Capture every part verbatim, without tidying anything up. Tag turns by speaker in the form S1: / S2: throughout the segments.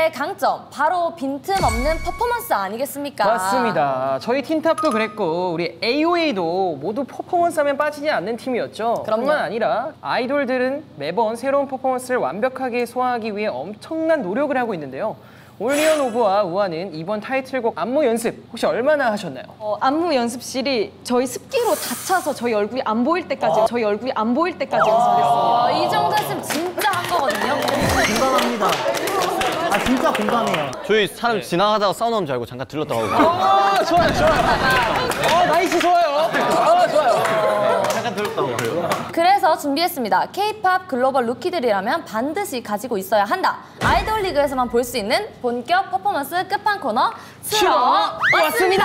S1: 틴탑의 강점, 바로 빈틈없는 퍼포먼스 아니겠습니까?
S2: 맞습니다. 저희 틴탑도 그랬고 우리 에이오에이도 모두 퍼포먼스하면 빠지지 않는 팀이었죠.
S1: 그럼요.
S2: 뿐만 아니라 아이돌들은 매번 새로운 퍼포먼스를 완벽하게 소화하기 위해 엄청난 노력을 하고 있는데요. 올리언 오브와 우아는 이번 타이틀곡 안무 연습 혹시 얼마나 하셨나요?
S3: 어, 안무 연습실이 저희 습기로 다 차서 저희 얼굴이 안 보일 때까지 저희 얼굴이 안 보일 때까지 연습했어요.
S1: 어, 이 정도 했으면 진짜 한 거거든요.
S4: 공감합니다. 아 진짜 공감해요.
S5: 저희 사람 지나가다가 사우나인 줄 알고 잠깐 들렀다고.
S2: 아, 좋아요, 좋아요. 어, 나이스 좋아요. 아, 좋아요.
S5: 잠깐 들렀다고.
S1: 그래서 준비했습니다. 케이팝 글로벌 루키들이라면 반드시 가지고 있어야 한다. 아이돌 리그에서만 볼 수 있는 본격 퍼포먼스 끝판 코너 추러 왔습니다.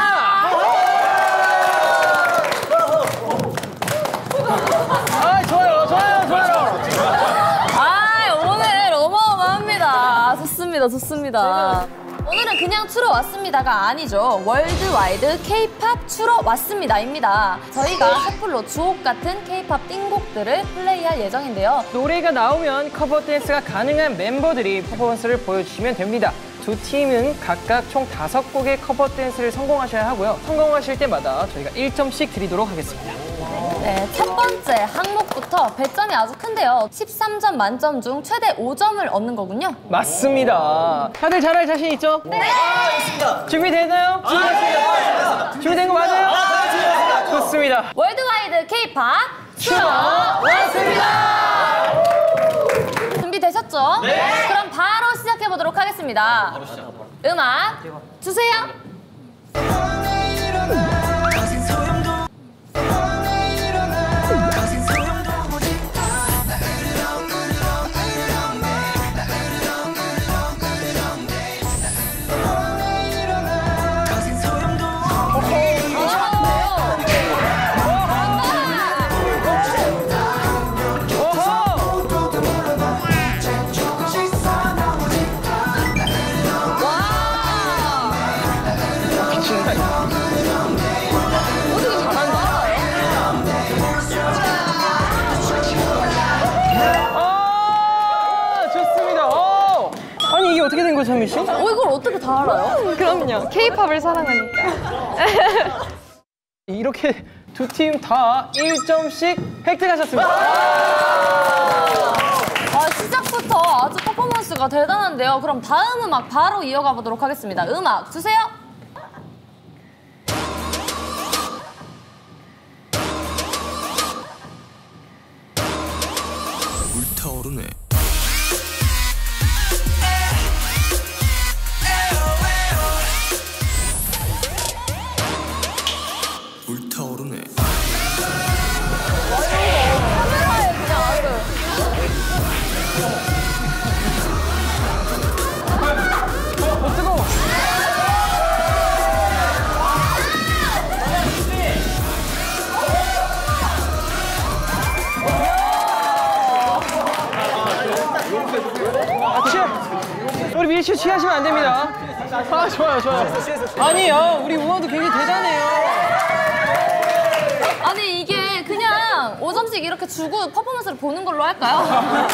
S2: 아, 좋아요, 좋아요, 좋아요.
S1: 아, 오늘 어마어마합니다. 좋습니다, 좋습니다. 오늘은 그냥 추러 왔습니다가 아니죠. 월드와이드 케이팝 추러 왔습니다입니다. 저희가 섣불로 주옥 같은 케이팝 띵곡들을 플레이할 예정인데요.
S2: 노래가 나오면 커버 댄스가 가능한 멤버들이 퍼포먼스를 보여주시면 됩니다. 두 팀은 각각 총 다섯 곡의 커버 댄스를 성공하셔야 하고요. 성공하실 때마다 저희가 일 점씩 드리도록 하겠습니다.
S1: 네, 첫 번째 항목부터 배점이 아주 큰데요. 십삼 점 만점 중 최대 오 점을 얻는 거군요.
S2: 맞습니다. 다들 잘할 자신 있죠?
S1: 네!
S2: 아, 준비됐나요? 준비됐습니다. 준비된 거 맞아요? 아, 좋습니다.
S1: 월드와이드 케이팝 추러 왔습니다! 준비되셨죠? 네! 그럼 바로 시작해보도록 하겠습니다. 바로 시작. 음악 주세요.
S2: 어떻게 된 거죠, 찬미 씨?
S1: 어, 이걸 어떻게 다 알아요?
S3: 그럼요. 케이팝을 사랑하니까.
S2: 이렇게 두 팀 다 일 점씩 획득하셨습니다.
S1: 아, 시작부터 아주 퍼포먼스가 대단한데요. 그럼 다음 음악 바로 이어가 보도록 하겠습니다. 음악 주세요.
S6: 불타오르네. 불타오르네.
S1: 카메라에 그냥 아주.
S2: 어, 뜨거워. 아, 취해. 우리 미리 씨 취하시면 안 됩니다. 아, 좋아요, 좋아요. 아니요, 우리 우원도 굉장히 대단해요.
S1: 아니, 이게 그냥 오 점씩 이렇게 주고 퍼포먼스를 보는 걸로 할까요?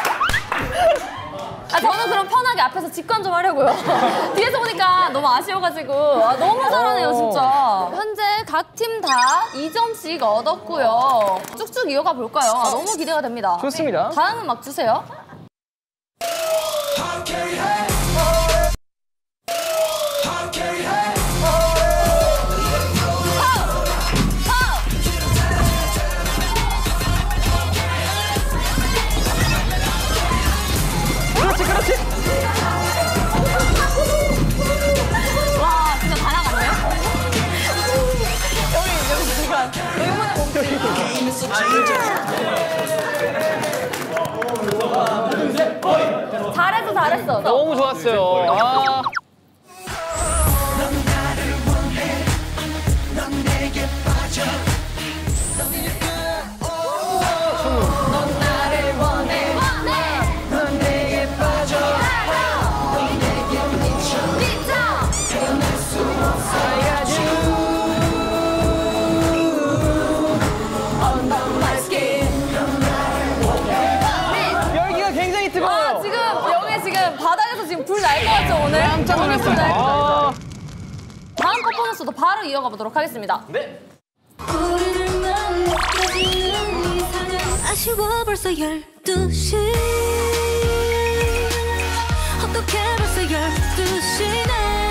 S1: 아, 저는 그럼 편하게 앞에서 직관 좀 하려고요. 뒤에서 보니까 너무 아쉬워가지고. 아, 너무 잘하네요, 진짜. 현재 각 팀 다 이 점씩 얻었고요. 쭉쭉 이어가 볼까요? 아, 너무 기대가 됩니다.
S2: 좋습니다.
S1: 다음 음악 주세요.
S2: 그렇지, 그렇지.
S1: 와, 진짜 다 나갔네요? 여기, 여기 누가, 여기 보내 잘했어, 잘했어. 너.
S2: 너무 좋았어요. 아. 열기가 굉장히 뜨거워요.
S1: 아, 지금 여기 지금 바닥에서 지금 불 알 것 같죠, 오늘?
S2: 깜짝 놀랐어요.
S1: 오늘
S2: 아.
S1: 다음 퍼포먼스도 바로 이어가 보도록 하겠습니다.
S2: 네.
S7: 아쉬워 벌써 열두 시 어떻게 벌써 열두 시네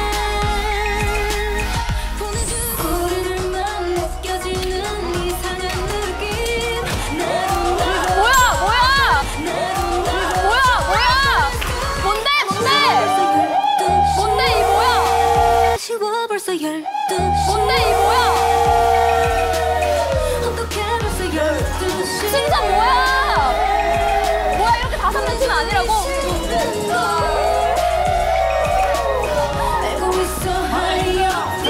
S7: 고리를만 느껴지는 이상한 느낌
S1: 뭐야, 뭐야! 뭐야, 뭐야! 뭔데, 뭔데! 뭔데, 이 뭐야!
S7: 아쉬워 벌써 열두 시
S1: 뭔데, 이 뭐야!
S7: 어떻게 벌써 열두 시
S1: 진짜 뭐야! 뭐야, 이렇게 다섯 멘트는 아니라고?
S7: 알고 있어 hurry up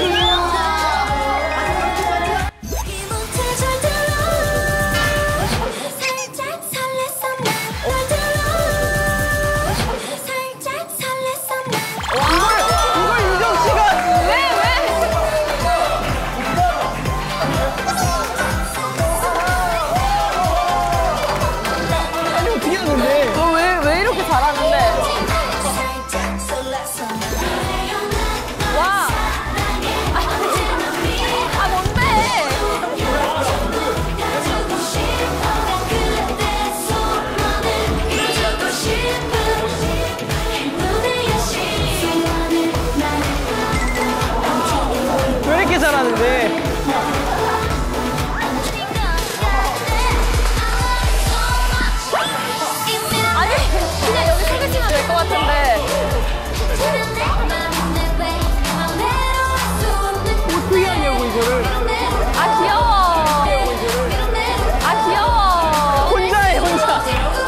S7: 이 몽타 잘 들어 살짝 설렜어 날 들어 살짝 설렜어 날
S2: 이걸 유정 씨가
S1: 왜, 왜?
S2: 아니 어떻게 하는데?
S1: 너 왜, 왜 이렇게 잘하는데?
S7: 살짝 설렜어
S1: 와! 아, 뭔데?
S7: 가지고 싶어 그대 손만을 이뤄주고 싶은 행운의 시간을 나를
S2: 왜 이렇게 잘하는데?
S1: 아니, 그냥 여기 서 계시면 될 것 같은데.
S2: 어떻게 하냐고 이거를.
S1: 아, 귀여워. 아, 귀여워.
S2: 혼자 해 혼자.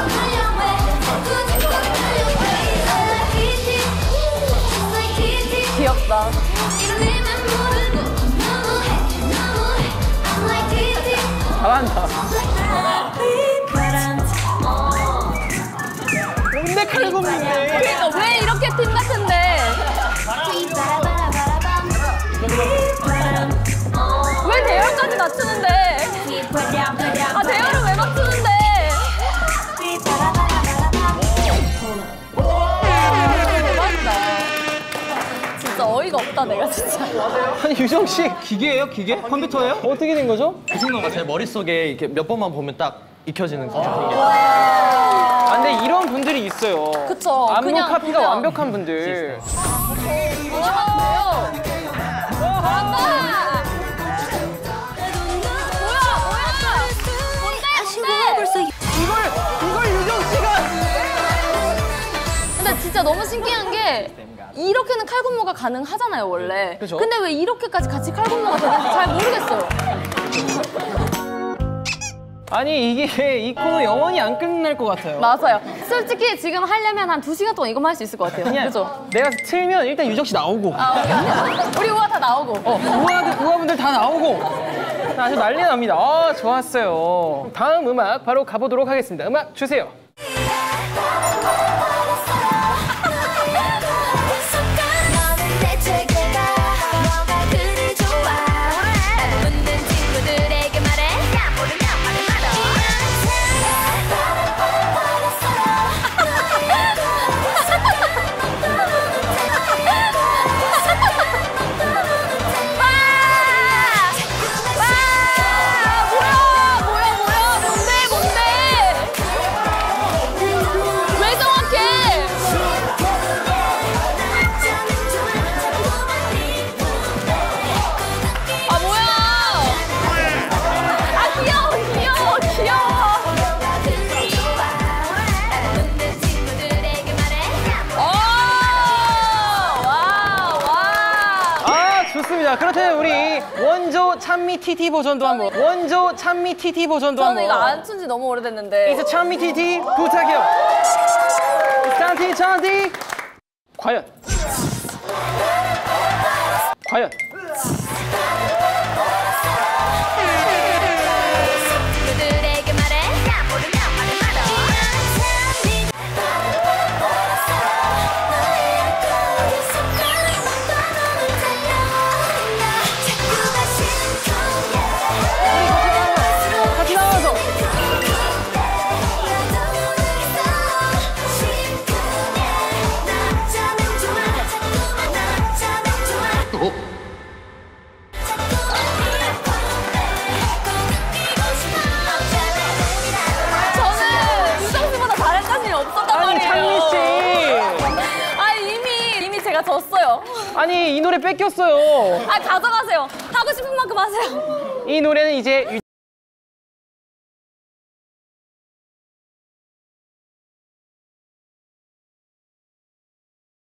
S1: 귀엽다.
S2: 잘한다. 뭔데 칼군무인데?
S1: 그러니까 왜 이렇게 팀 같은데? 왜 대열까지 맞추는데? 아, 대열을 왜 맞추는데? 대박이다. 진짜 어이가 없다, 내가 진짜.
S2: 아니 유정 씨
S5: 기계예요? 기계? 컴퓨터예요?
S2: 어떻게 된 거죠?
S5: 그 순간가 제 머릿속에 이렇게 몇 번만 보면 딱 익혀지는 그게.
S2: 아 근데 이런 분들이 있어요.
S1: 그쵸.
S2: 안무
S1: 그냥
S2: 카피가
S1: 보면.
S2: 완벽한 분들.
S1: 잘한다. 뭐야, 뭐야? 뭔데,
S7: 아쉬워
S1: 뭔데?
S7: 벌써
S2: 이걸 이걸 유정 씨가.
S1: 근데 진짜 너무 신기한 게 이렇게는 칼군무가 가능하잖아요, 원래.
S2: 그죠?
S1: 근데 왜 이렇게까지 같이 칼군무가 되는지 잘 모르겠어요.
S2: 아니 이게 이 코너 영원히 안 끝날 것 같아요.
S1: 맞아요. 솔직히 지금 하려면 한 두 시간 동안 이것만 할 수 있을 것 같아요.
S2: 그냥
S1: 그죠?
S2: 내가 틀면 일단 유정 씨 나오고,
S1: 아, 오케이. 우리 우아 다 나오고.
S2: 어 우아들 우아분들 다 나오고, 아주 난리 납니다. 아 좋았어요. 다음 음악 바로 가보도록 하겠습니다. 음악 주세요.
S7: 너는 대체 걔가 뭐가 그리 좋아 묻는 친구들에게 말해 야 모르면 말해 말어
S1: 뭐야, 뭐야, 뭐야. 뭔데, 뭔데? 왜 정확해? 아, 뭐야? 아, 귀여워, 귀여워, 귀여워. 오! 와, 와.
S2: 아 좋습니다. 그렇다면 우리 원조 찬미 티티 버전도 한번. 원조 찬미 티티 버전도
S1: 저는
S2: 한번.
S1: 이거 안 춘 지 너무 오래됐는데.
S2: 이제 찬미 티티 부탁해요. 찬티 찬티. 과연. 과연.
S7: 친구들에게 말해 야 모르면 말해 말어
S2: 같이 나와서.
S7: 나
S1: 제가 졌어요.
S2: 아니 이 노래 뺏겼어요.
S1: 아 가져가세요. 하고 싶은 만큼 하세요.
S2: 이 노래는 이제